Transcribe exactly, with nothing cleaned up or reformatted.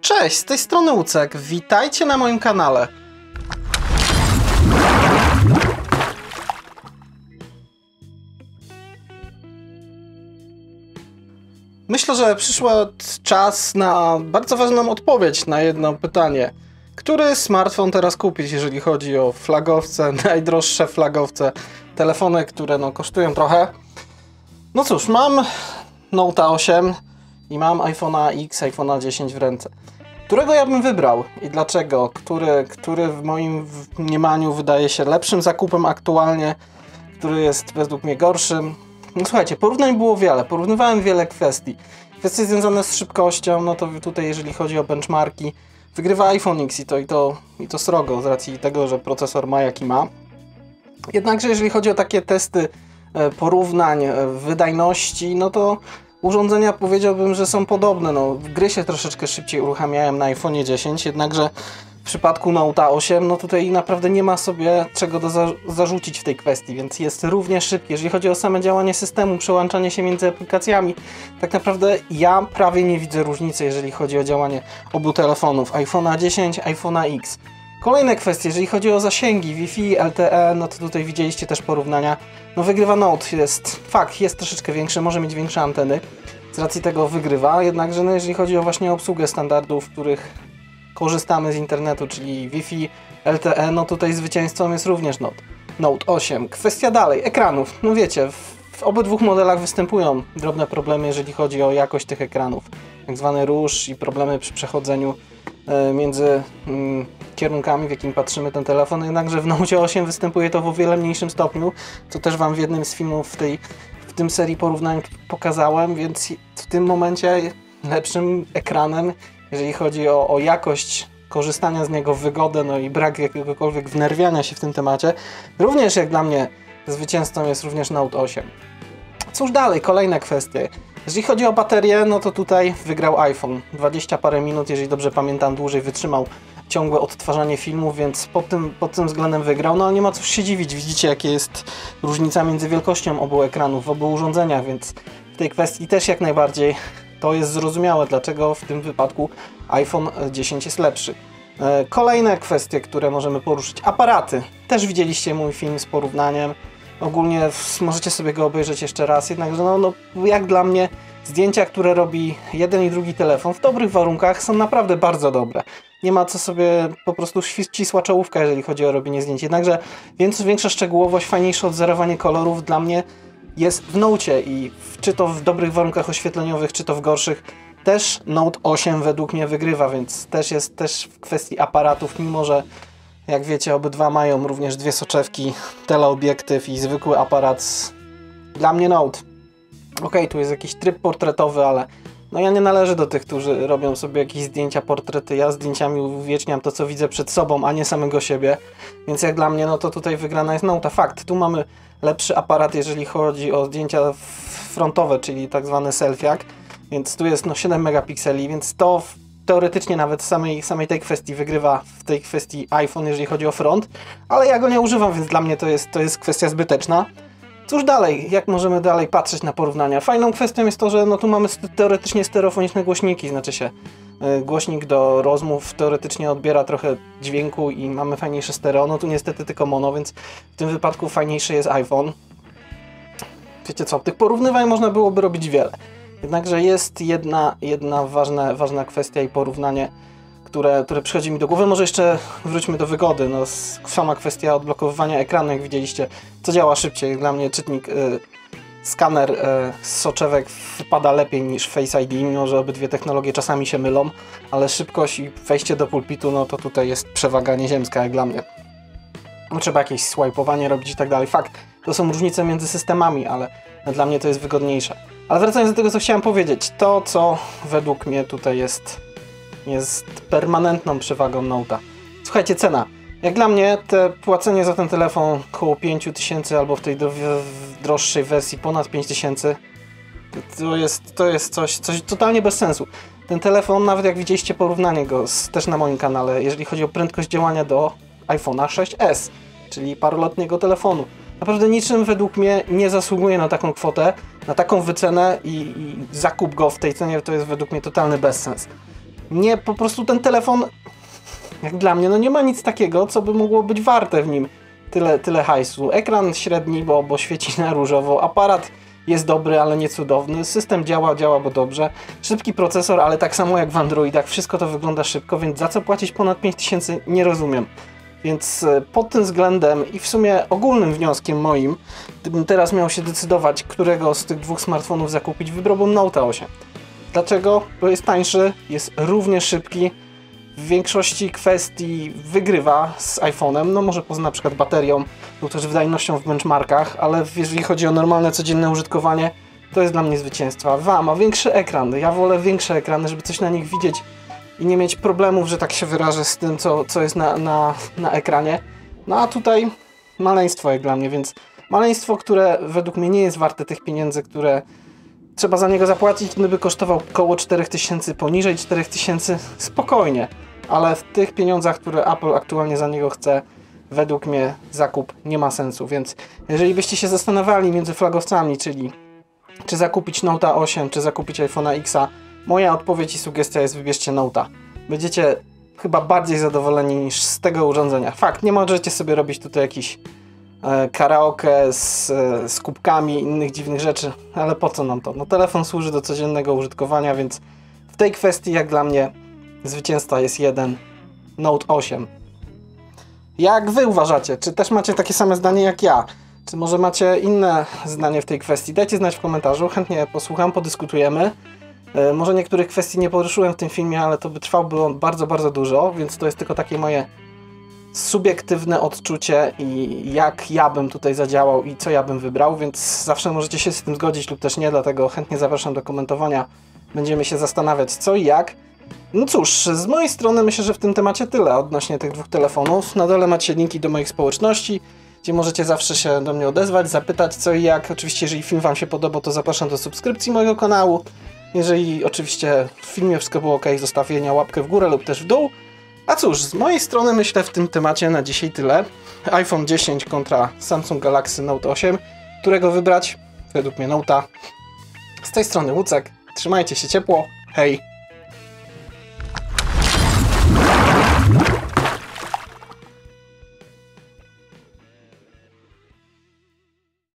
Cześć, z tej strony Ucek, witajcie na moim kanale. Myślę, że przyszł czas na bardzo ważną odpowiedź na jedno pytanie. Który smartfon teraz kupić, jeżeli chodzi o flagowce, najdroższe flagowce, telefony, które no, kosztują trochę? No cóż, mam Note osiem i mam iPhone'a X, iPhone'a dziesięć w ręce. Którego ja bym wybrał i dlaczego? Który, który w moim mniemaniu wydaje się lepszym zakupem aktualnie, który jest według mnie gorszym? No słuchajcie, porównań było wiele, porównywałem wiele kwestii. Kwestie związane z szybkością, no to tutaj jeżeli chodzi o benchmarki, wygrywa iPhone X i to, i to, i to srogo z racji tego, że procesor ma jaki ma. Jednakże jeżeli chodzi o takie testy porównań wydajności, no to urządzenia powiedziałbym, że są podobne. No, gry się troszeczkę szybciej uruchamiałem na iPhone'ie dziesięć, jednakże w przypadku Note osiem, no tutaj naprawdę nie ma sobie czego do za zarzucić w tej kwestii, więc jest równie szybki. Jeżeli chodzi o same działanie systemu, przełączanie się między aplikacjami, tak naprawdę ja prawie nie widzę różnicy, jeżeli chodzi o działanie obu telefonów, iPhone'a dziesięć, iPhone'a X. Kolejne kwestie, jeżeli chodzi o zasięgi, Wi-Fi, L T E, no to tutaj widzieliście też porównania. No wygrywa Note, jest fakt, jest troszeczkę większy, może mieć większe anteny, z racji tego wygrywa, jednakże no, jeżeli chodzi o właśnie obsługę standardów, w których korzystamy z internetu, czyli Wi-Fi, L T E, no tutaj zwycięzcą jest również Note. Note osiem. Kwestia dalej, ekranów. No wiecie, w, w obydwu modelach występują drobne problemy, jeżeli chodzi o jakość tych ekranów. Tak zwany róż i problemy przy przechodzeniu e, między mm, kierunkami, w jakim patrzymy ten telefon, jednakże w Note osiem występuje to w o wiele mniejszym stopniu, co też Wam w jednym z filmów w tej w tym serii porównań pokazałem, więc w tym momencie lepszym ekranem, jeżeli chodzi o, o jakość korzystania z niego, wygodę, no i brak jakiegokolwiek wnerwiania się w tym temacie, również jak dla mnie zwycięzcą jest również Note osiem. Cóż dalej, kolejne kwestie. Jeżeli chodzi o baterię, no to tutaj wygrał iPhone. dwadzieścia parę minut, jeżeli dobrze pamiętam, dłużej wytrzymał ciągłe odtwarzanie filmów, więc pod tym, pod tym względem wygrał. No ale nie ma co się dziwić, widzicie jakie jest różnica między wielkością obu ekranów w obu urządzeniach, więc w tej kwestii też jak najbardziej to jest zrozumiałe, dlaczego w tym wypadku iPhone dziesięć jest lepszy. Kolejne kwestie, które możemy poruszyć. Aparaty. Też widzieliście mój film z porównaniem. Ogólnie możecie sobie go obejrzeć jeszcze raz, jednakże no, no, jak dla mnie zdjęcia, które robi jeden i drugi telefon w dobrych warunkach są naprawdę bardzo dobre. Nie ma co sobie po prostu ścisła czołówka, jeżeli chodzi o robienie zdjęć. Jednakże więc większa szczegółowość, fajniejsze odzerowanie kolorów dla mnie jest w Note i w, czy to w dobrych warunkach oświetleniowych, czy to w gorszych, też Note osiem według mnie wygrywa, więc też jest też w kwestii aparatów, mimo że jak wiecie obydwa mają również dwie soczewki, teleobiektyw i zwykły aparat. Dla mnie Note. Ok, tu jest jakiś tryb portretowy, ale no ja nie należę do tych, którzy robią sobie jakieś zdjęcia, portrety. Ja zdjęciami uwieczniam to, co widzę przed sobą, a nie samego siebie. Więc jak dla mnie, no to tutaj wygrana jest Note. Fakt, tu mamy lepszy aparat, jeżeli chodzi o zdjęcia frontowe, czyli tak zwany selfiak. Więc tu jest no siedem megapikseli, więc to teoretycznie nawet samej, samej tej kwestii wygrywa w tej kwestii iPhone, jeżeli chodzi o front. Ale ja go nie używam, więc dla mnie to jest, to jest kwestia zbyteczna. Cóż dalej? Jak możemy dalej patrzeć na porównania? Fajną kwestią jest to, że no tu mamy teoretycznie stereofoniczne głośniki, znaczy się yy, głośnik do rozmów teoretycznie odbiera trochę dźwięku i mamy fajniejsze stereo, no tu niestety tylko mono, więc w tym wypadku fajniejszy jest iPhone. Wiecie co, tych porównywań można byłoby robić wiele. Jednakże jest jedna, jedna ważna, ważna kwestia i porównanie, które, które przychodzi mi do głowy. Może jeszcze wróćmy do wygody. No, sama kwestia odblokowywania ekranu, jak widzieliście, co działa szybciej. Dla mnie czytnik, y, skaner y, z soczewek wypada lepiej niż Face I D, mimo że obydwie technologie czasami się mylą, ale szybkość i wejście do pulpitu, no to tutaj jest przewaga nieziemska, jak dla mnie. No, trzeba jakieś swipe'owanie robić i tak dalej. Fakt, to są różnice między systemami, ale dla mnie to jest wygodniejsze. Ale wracając do tego, co chciałem powiedzieć, to co według mnie tutaj jest, jest permanentną przewagą Note'a. Słuchajcie, cena. Jak dla mnie te płacenie za ten telefon około pięć tysięcy albo w tej droższej wersji ponad pięć tysięcy to jest, to jest coś, coś totalnie bez sensu. Ten telefon, nawet jak widzieliście porównanie go z, też na moim kanale, jeżeli chodzi o prędkość działania do iPhone'a sześć S, czyli paroletniego telefonu. Naprawdę niczym według mnie nie zasługuje na taką kwotę, na taką wycenę i, i zakup go w tej cenie to jest według mnie totalny bezsens. nie, po prostu ten telefon, jak dla mnie, no nie ma nic takiego, co by mogło być warte w nim tyle, tyle hajsu. Ekran średni, bo, bo świeci na różowo, aparat jest dobry, ale nie cudowny, system działa, działa, bo dobrze, szybki procesor, ale tak samo jak w Androidach, wszystko to wygląda szybko, więc za co płacić ponad pięć tysięcy, nie rozumiem. Więc pod tym względem i w sumie ogólnym wnioskiem moim, gdybym teraz miał się decydować, którego z tych dwóch smartfonów zakupić, wybrałbym Note osiem. Dlaczego? Bo jest tańszy, jest równie szybki, w większości kwestii wygrywa z iPhone'em, no może poza na przykład baterią lub też wydajnością w benchmarkach, ale jeżeli chodzi o normalne, codzienne użytkowanie, to jest dla mnie zwycięstwa. Dwa, ma większy ekran, ja wolę większe ekrany, żeby coś na nich widzieć i nie mieć problemów, że tak się wyrażę, z tym, co, co jest na, na, na ekranie. No a tutaj maleństwo jak dla mnie, więc maleństwo, które według mnie nie jest warte tych pieniędzy, które trzeba za niego zapłacić, gdyby kosztował około cztery tysiące, poniżej cztery tysiące, spokojnie. Ale w tych pieniądzach, które Apple aktualnie za niego chce, według mnie zakup nie ma sensu. Więc jeżeli byście się zastanawiali między flagowcami, czyli czy zakupić Note osiem, czy zakupić iPhone'a X, moja odpowiedź i sugestia jest: wybierzcie Note'a. Będziecie chyba bardziej zadowoleni niż z tego urządzenia. Fakt, nie możecie sobie robić tutaj jakiś e, karaoke z, e, z kubkami i innych dziwnych rzeczy, ale po co nam to? No telefon służy do codziennego użytkowania, więc w tej kwestii jak dla mnie zwycięzca jest jeden, Note osiem. Jak wy uważacie? Czy też macie takie same zdanie jak ja? Czy może macie inne zdanie w tej kwestii? Dajcie znać w komentarzu, chętnie posłucham, podyskutujemy. Yy, może niektórych kwestii nie poruszyłem w tym filmie, ale to by trwałby on bardzo, bardzo dużo, więc to jest tylko takie moje subiektywne odczucie i jak ja bym tutaj zadziałał i co ja bym wybrał, więc zawsze możecie się z tym zgodzić lub też nie, dlatego chętnie zapraszam do komentowania. Będziemy się zastanawiać co i jak. No cóż, z mojej strony myślę, że w tym temacie tyle odnośnie tych dwóch telefonów. Na dole macie linki do moich społeczności, gdzie możecie zawsze się do mnie odezwać, zapytać co i jak. Oczywiście jeżeli film wam się podobał, to zapraszam do subskrypcji mojego kanału. Jeżeli oczywiście w filmie wszystko było ok, zostawienia łapkę w górę lub też w dół. A cóż, z mojej strony myślę w tym temacie na dzisiaj tyle. iPhone dziesięć kontra Samsung Galaxy Note osiem. Którego wybrać? Według mnie Note'a. Z tej strony Łucek. Trzymajcie się ciepło. Hej!